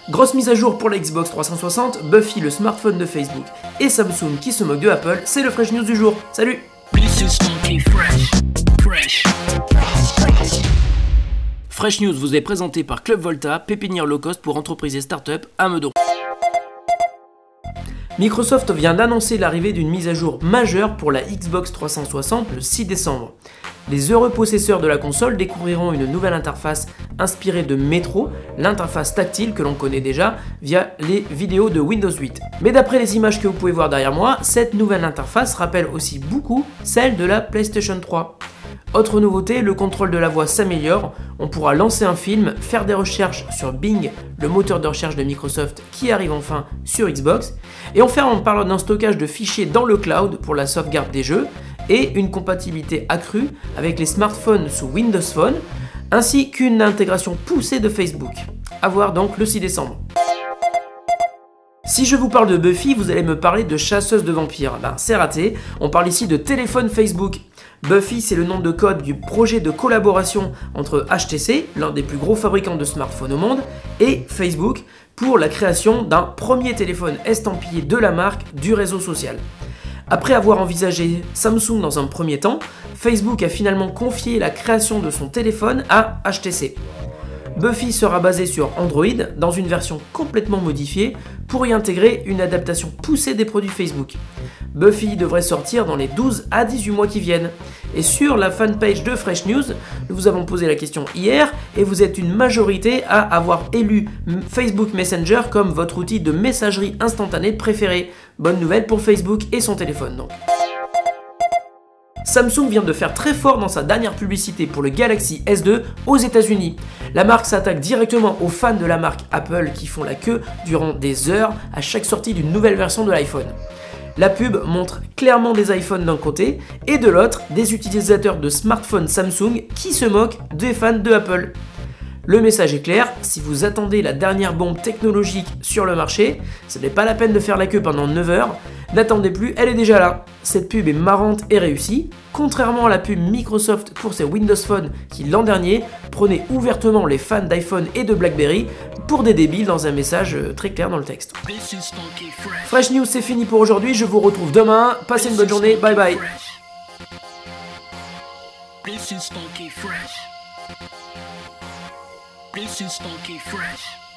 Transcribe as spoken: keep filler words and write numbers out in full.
Grosse mise à jour pour la Xbox trois cent soixante, Buffy le smartphone de Facebook et Samsung qui se moque de Apple, c'est le Fresh News du jour. Salut! Fresh News vous est présenté par Club Volta, pépinière low cost pour entreprises et startups à Meudon. Microsoft vient d'annoncer l'arrivée d'une mise à jour majeure pour la Xbox trois cent soixante le six décembre. Les heureux possesseurs de la console découvriront une nouvelle interface inspirée de Metro, l'interface tactile que l'on connaît déjà via les vidéos de Windows huit. Mais d'après les images que vous pouvez voir derrière moi, cette nouvelle interface rappelle aussi beaucoup celle de la PlayStation trois. Autre nouveauté, le contrôle de la voix s'améliore, on pourra lancer un film, faire des recherches sur Bing, le moteur de recherche de Microsoft qui arrive enfin sur Xbox, et enfin on parle d'un stockage de fichiers dans le cloud pour la sauvegarde des jeux, et une compatibilité accrue avec les smartphones sous Windows Phone, ainsi qu'une intégration poussée de Facebook. À voir donc le six décembre. Si je vous parle de Buffy, vous allez me parler de chasseuse de vampires. Ben, c'est raté, on parle ici de téléphone Facebook. Buffy, c'est le nom de code du projet de collaboration entre H T C, l'un des plus gros fabricants de smartphones au monde, et Facebook pour la création d'un premier téléphone estampillé de la marque du réseau social. Après avoir envisagé Samsung dans un premier temps, Facebook a finalement confié la création de son téléphone à H T C. Buffy sera basé sur Android dans une version complètement modifiée pour y intégrer une adaptation poussée des produits Facebook. Buffy devrait sortir dans les douze à dix-huit mois qui viennent. Et sur la fanpage de Fresh News, nous vous avons posé la question hier et vous êtes une majorité à avoir élu Facebook Messenger comme votre outil de messagerie instantanée préféré. Bonne nouvelle pour Facebook et son téléphone donc. Samsung vient de faire très fort dans sa dernière publicité pour le Galaxy S deux aux États-Unis. La marque s'attaque directement aux fans de la marque Apple qui font la queue durant des heures à chaque sortie d'une nouvelle version de l'iPhone. La pub montre clairement des iPhones d'un côté et de l'autre des utilisateurs de smartphones Samsung qui se moquent des fans de Apple. Le message est clair, si vous attendez la dernière bombe technologique sur le marché, ce n'est pas la peine de faire la queue pendant neuf heures, n'attendez plus, elle est déjà là. Cette pub est marrante et réussie, contrairement à la pub Microsoft pour ses Windows Phone qui l'an dernier prenait ouvertement les fans d'iPhone et de BlackBerry pour des débiles dans un message très clair dans le texte. Fresh News c'est fini pour aujourd'hui, je vous retrouve demain, passez une bonne journée, bye bye. This is funky fresh.